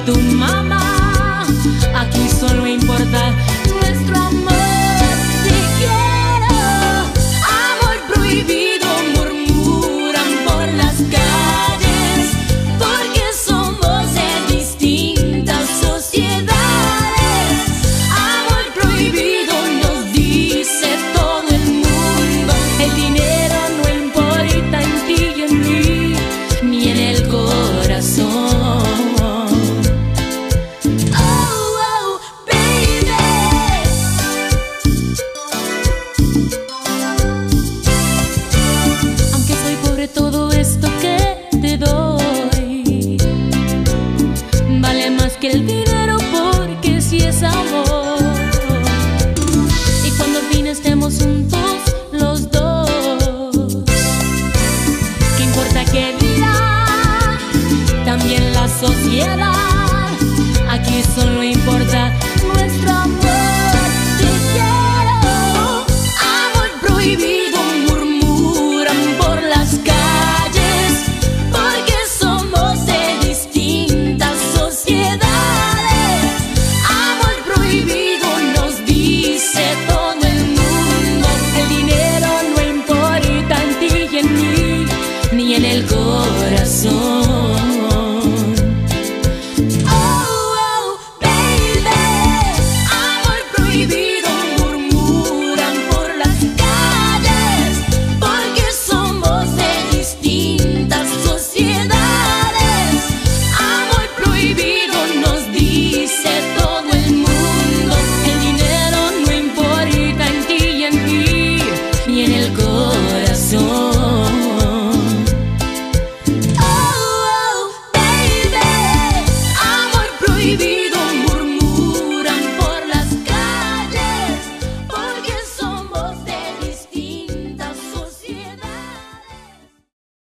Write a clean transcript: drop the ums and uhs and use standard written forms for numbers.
tu mamá. Aquí solo importa nuestro amor. Te quiero, amor prohibido, murmuran por las calles, porque somos de distintas sociedades. Amor prohibido nos dice todo el mundo. El dinero no importa en ti y en mí, ni en el corazón. Todo esto que te doy vale más que el dinero, porque si es amor. Y cuando al fin estemos juntos los dos, ¿qué importa que dirá también la sociedad? Aquí solo